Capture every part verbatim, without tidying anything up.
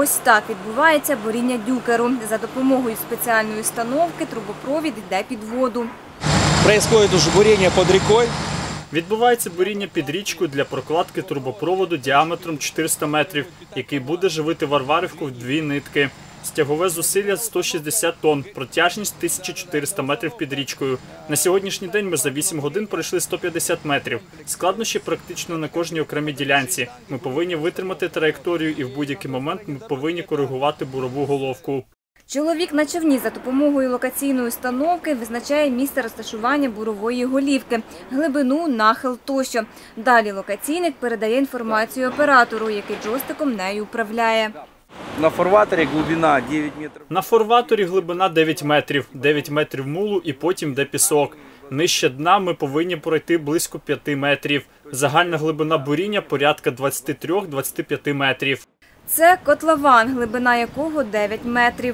Ось так відбувається буріння дюкеру. За допомогою спеціальної установки трубопровід йде під воду. Происходит уже бурение под рекой. Відбувається буріння під річкою для прокладки трубопроводу діаметром чотириста метрів, який буде живити Варварівку в дві нитки. Стягове зусилля сто шістдесят тонн, протяжність тисяча чотириста метрів під річкою. На сьогоднішній день ми за вісім годин пройшли сто п'ятдесят метрів. Складнощі практично на кожній окремій ділянці. Ми повинні витримати траєкторію і в будь-який момент ми повинні коригувати бурову головку. Чоловік на човні за допомогою локаційної установки визначає місце розташування бурової голівки, глибину, нахил тощо. Далі локаційник передає інформацію оператору, який джойстиком нею управляє. На форваторі глибина дев'ять метрів. На форваторі глибина дев'ять метрів, дев'ять метрів мулу і потім де пісок. Нижче дна ми повинні пройти близько п'яти метрів. Загальна глибина буріння порядка двадцять три - двадцять п'ять метрів. Це котлован, глибина якого дев'ять метрів.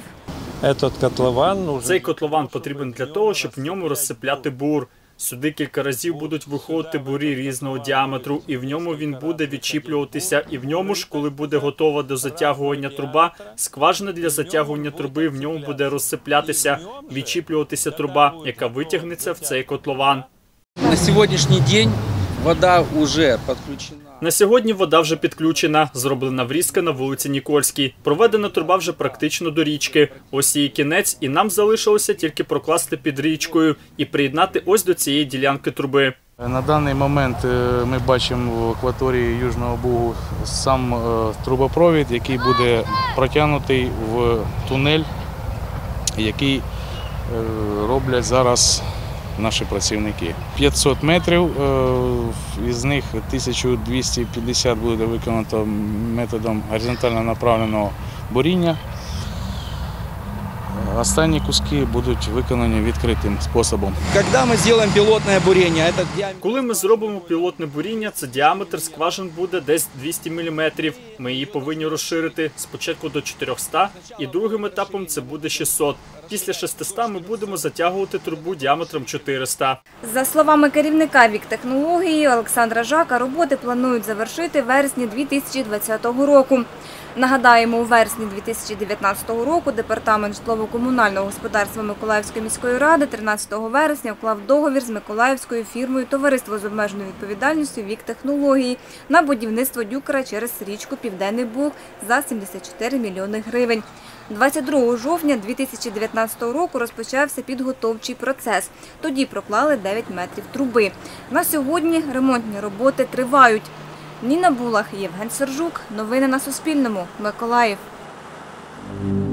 Цей котлован потрібен для того, щоб в ньому розсипляти бур. Сюди кілька разів будуть виходити бурі різного діаметру, і в ньому він буде відчіплюватися. І в ньому ж, коли буде готова до затягування труба, скважина для затягування труби, в ньому буде розсиплятися, відчіплюватися труба, яка витягнеться в цей котлован. На сьогоднішній день вода вже підключена. На сьогодні вода вже підключена, зроблена врізка на вулиці Нікольській. Проведена труба вже практично до річки. Ось її кінець, і нам залишилося тільки прокласти під річкою і приєднати ось до цієї ділянки труби. На даний момент ми бачимо в акваторії Южного Бугу сам трубопровід, який буде протягнутий в тунель, який роблять зараз наші працівники. п'ятсот метрів, із них тисяча двісті п'ятдесят буде виконано методом горизонтально направленого буріння. Останні куски будуть виконані відкритим способом. Коли ми зробимо пілотне буріння, це діаметр скважин буде десь двісті міліметрів. Ми її повинні розширити спочатку до чотирьохсот, і другим етапом це буде шістсот. Після шестисот ми будемо затягувати трубу діаметром чотириста. За словами керівника Віктехнології Олександра Жака, роботи планують завершити в вересні дві тисячі двадцятого року. Нагадаємо, у вересні дві тисячі дев'ятнадцятого року Департамент житлово-комунального господарства Миколаївської міської ради тринадцятого вересня уклав договір з миколаївською фірмою «Товариство з обмеженою відповідальністю Віктехнології» на будівництво дюкера через річку Південний Буг за сімдесят чотири мільйони гривень. двадцять другого жовтня дві тисячі дев'ятнадцятого року розпочався підготовчий процес. Тоді проклали дев'ять метрів труби. На сьогодні ремонтні роботи тривають. Ніна Булах, Євген Сержук. Новини на Суспільному. Миколаїв.